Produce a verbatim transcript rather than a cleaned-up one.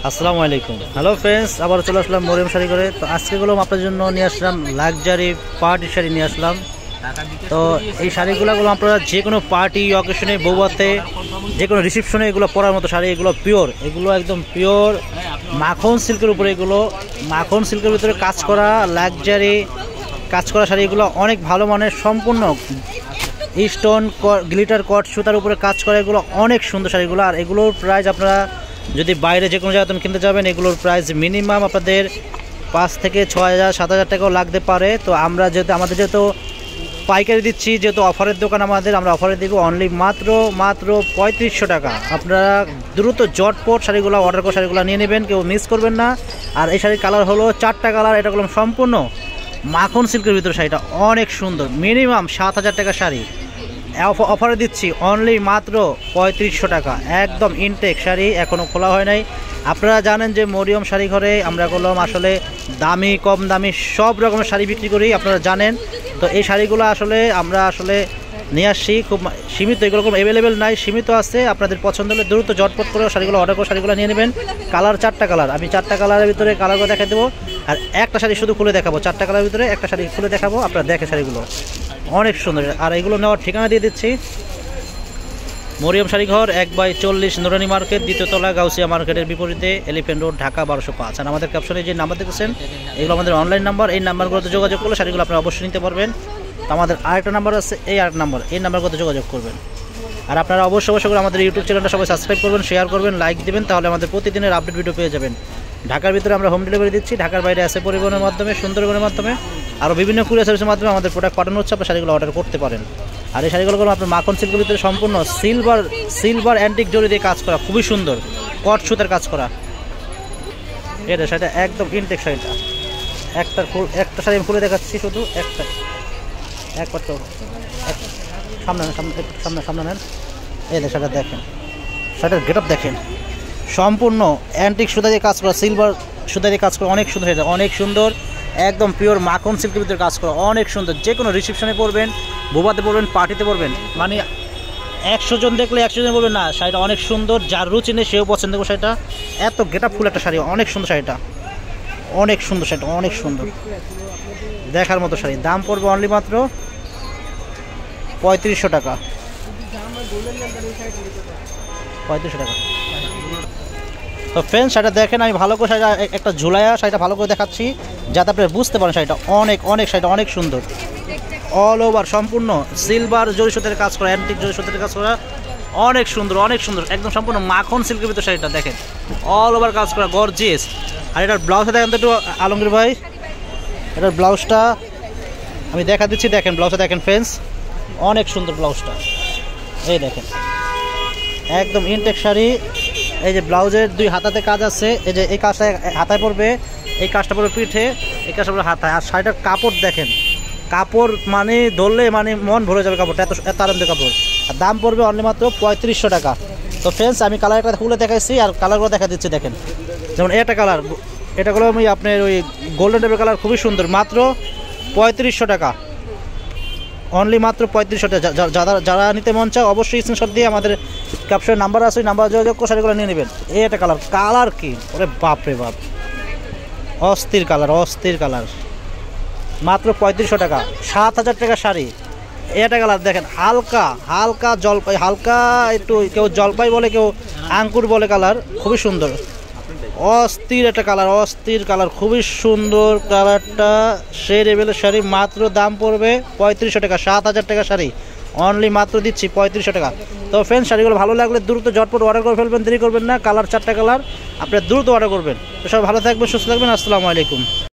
আসসালামু আলাইকুম। Hello friends, আবার চলে আসলাম মরিয়ম শাড়ি করে। তো আজকেগুলো আপনার জন্য নিয়ে আসলাম লাক্সারি পার্টি শাড়ি নিয়ে আসলাম। তো এই শাড়িগুলো আপনারা যে কোনো পার্টি অকেশনে, বৌভাতে, যে কোনো রিসেপশনে এগুলো পরার মতো শাড়ি। এগুলো পিওর, এগুলো একদম পিওর মাখন সিল্কের উপরে, এগুলো মাখন সিল্কের ভিতরে কাজ করা লাক্সারি কাজ করা শাড়ি। এগুলো অনেক ভালো মানের, সম্পূর্ণ স্টোন গ্লিটার কট সুতার উপরে কাজ করা। এগুলো অনেক সুন্দর শাড়িগুলো। আর এগুলোর প্রাইস আপনারা যদি বাইরে যে কোনো জায়গায় কিনতে যাবেন, এগুলোর প্রাইস মিনিমাম আপনাদের পাঁচ থেকে ছয় হাজার সাত হাজার টাকাও লাগতে পারে। তো আমরা যেহেতু আমাদের যেহেতু পাইকারি দিচ্ছি, যেহেতু অফারের দোকান আমাদের, আমরা অফারে দিব অনলি মাত্র মাত্র পঁয়ত্রিশশো টাকা। আপনারা দ্রুত জটপট শাড়িগুলো অর্ডার করে শাড়িগুলো নিয়ে নেবেন, কেউ মিস করবেন না। আর এই শাড়ির কালার হলো চারটা কালার। এটা হলো সম্পূর্ণ মাখন সিল্কের ভিতরে শাড়িটা অনেক সুন্দর। মিনিমাম সাত হাজার টাকা শাড়ি অফারে দিচ্ছি অনলি মাত্র পঁয়ত্রিশশো টাকা। একদম ইনটেক শাড়ি, এখনও খোলা হয় নাই। আপনারা জানেন যে মরিয়ম শাড়ি ঘরে আমরা করলাম আসলে দামি কম দামি সব রকমের শাড়ি বিক্রি করি, আপনারা জানেন। তো এই শাড়িগুলো আসলে আমরা আসলে নিয়ে আসছি খুব সীমিত, এগুলো কোনো অ্যাভেলেবেল নাই, সীমিত আছে। আপনাদের পছন্দ হলে দ্রুত জটপট করে শাড়িগুলো অর্ডার করে শাড়িগুলো নিয়ে নেবেন। কালার চারটা কালার, আমি চারটা কালারের ভিতরে কালারগুলো দেখা দেবো। আর একটা শাড়ি শুধু খুলে দেখাবো, চারটা কালারের ভিতরে একটা শাড়ি খুলে দেখাবো। আপনারা দেখে শাড়িগুলো অনেক সুন্দর। আর এগুলো নেওয়ার ঠিকানা দিয়ে দিচ্ছি, মরিয়ম শাড়িঘর এক বাই চল্লিশ নুরানি মার্কেট, দ্বিতীয় তলা, গাউসিয়া মার্কেটের বিপরীতে, এলিফেন্ট রোড, ঢাকা বারোশো পাঁচ। আর আমাদের ক্যাপশনে যে নাম্বার দেখেছেন এগুলো আমাদের অনলাইন নাম্বার। এই নাম্বারগুলোতে যোগাযোগ করলে শাড়িগুলো আপনারা অবশ্যই নিতে পারবেন। তো আমাদের আরেকটা নাম্বার আছে, এই আরেক নাম্বার, এই নাম্বারগুলোতে যোগাযোগ করবেন। আর আপনারা অবশ্যই অবশ্যই করে আমাদের ইউটিউব চ্যানেলটা সবাই সাবস্ক্রাইব করবেন, শেয়ার করবেন, লাইক দেবেন, তাহলে আমাদের প্রতিদিনের আপডেট ভিডিও পেয়ে যাবেন। ঢাকার ভিতরে আমরা হোম ডেলিভারি দিচ্ছি, ঢাকার বাইরে আছে পরিবহনের মাধ্যমে, সুন্দরবনের মাধ্যমে, আরও বিভিন্ন কুরিয়ার সার্ভিসের মাধ্যমে আমাদের প্রোডাক্ট পাঠানো হচ্ছে। আপনার শাড়িগুলো অর্ডার করতে পারেন। আর এই শাড়িগুলো আপনার মাখন সিল্কের ভিতরে সম্পূর্ণ সিলভার সিলভার অ্যান্টিক জরি দিয়ে কাজ করা, খুবই সুন্দর কট সুতার কাজ করা। এটা শাড়িটা একদম ইনটেক শাড়িটা। একটা ফুল একটা শাড়ি আমি খুলে দেখাচ্ছি, শুধু একটা একবার তো সামনে সামনে সামনে সামনে নেন। এই শাড়িটা দেখেন, শাড়িটার গেট আপ দেখেন, সম্পূর্ণ অ্যান্টিক সুতা দিয়ে কাজ করা, সিলভার সুতা দিয়ে কাজ করা, অনেক সুন্দর। এটা অনেক সুন্দর, একদম পিওর মাখন সিল্কের ভিতরে কাজ করা, অনেক সুন্দর। যে কোনো রিসেপশনে পরবেন, বোবাতে পরবেন, পার্টিতে পরবেন, মানে একশো জন দেখলে একশো জন বলবেন না শাড়িটা অনেক সুন্দর। যার রুচি নেই সেও পছন্দ করবে শাড়িটা। এত গেট আপ ফুল একটা শাড়ি, অনেক সুন্দর শাড়িটা, অনেক সুন্দর শাড়িটা, অনেক সুন্দর দেখার মতো শাড়ি। দাম পড়বে অনলি মাত্র পঁয়ত্রিশশো টাকা, পঁয়ত্রিশশো টাকা। তো ফ্রেন্ডস শাড়িটা দেখেন, আমি ভালো করে শাড়িটা একটা ঝুলাইয়া শাড়িটা ভালো করে দেখাচ্ছি যাতে আপনারা বুঝতে পারেন শাড়িটা অনেক অনেক শাড়িটা অনেক সুন্দর। অল ওভার সম্পূর্ণ সিলভার জরি সুতার কাজ করা, অ্যান্টিক জরি সুতার কাজ করা, অনেক সুন্দর অনেক সুন্দর, একদম সম্পূর্ণ মাখন সিল্কের ভিতরে শাড়িটা দেখেন, অল ওভার কাজ করা, গর্জিয়াস। আর এটার ব্লাউজটা দেখেন তো একটু আলমগীর ভাই, এটার ব্লাউজটা আমি দেখা দিচ্ছি, দেখেন ব্লাউজটা দেখেন ফ্রেন্ডস, অনেক সুন্দর ব্লাউজটা। এই দেখেন একদম ইনটেক শাড়ি। এই যে ব্লাউজের দুই হাতাতে কাজ আছে, এই যে এই কাজটা হাতায় পড়বে, এই কাজটা পড়বে পিঠে, এই কাজটা পড়বে হাতায়। আর শাড়িটার কাপড় দেখেন, কাপড় মানে ধরলে মানে মন ভরে যাবে কাপড়টা, এত এত আরামদায়ক কাপড়। আর দাম পড়বে অনলি মাত্র পঁয়ত্রিশশো টাকা। তো ফ্রেন্ডস আমি কালার একটা খুলে দেখাইছি, আর কালারগুলো দেখা দিচ্ছি দেখেন। যেমন এটা কালার, এটাগুলো আমি আপনার ওই গোল্ডেন টাইপের কালার, খুবই সুন্দর, মাত্র পঁয়ত্রিশশো টাকা, অনলি মাত্র পঁয়ত্রিশশো টাকা। যারা যারা নিতে মন চায় অবশ্যই স্ক্রিনশট দিয়ে আমাদের ক্যাপশনের নাম্বার আছে, ওই নাম্বার যোগাযোগ করে শাড়িগুলো নিয়ে নেবেন। এই একটা কালার, কালার কি ওরে বাপ রে বাপ, অস্থির কালার, অস্থির কালার, মাত্র পঁয়ত্রিশশো টাকা, সাত হাজার টাকা শাড়ি। এটা কালার দেখেন, হালকা হালকা জলপাই, হালকা একটু কেউ জলপাই বলে, কেউ আঙ্কুর বলে, কালার খুবই সুন্দর, অস্থির একটা কালার, অস্থির কালার, খুবই সুন্দর কালারটা। সেই লেভেলের শাড়ি, মাত্র দাম পড়বে পঁয়ত্রিশশো টাকা, সাত হাজার টাকা শাড়ি অনলি মাত্র দিচ্ছি পঁয়ত্রিশশো টাকা। তো ফ্রেন্ডস শাড়িগুলো ভালো লাগলে দ্রুত ঝটপট অর্ডার করে ফেলবেন, দেরি করবেন না। কালার চারটা কালার, আপনারা দ্রুত অর্ডার করবেন। তো সব ভালো থাকবেন, সুস্থ থাকবেন, আসসালামু আলাইকুম।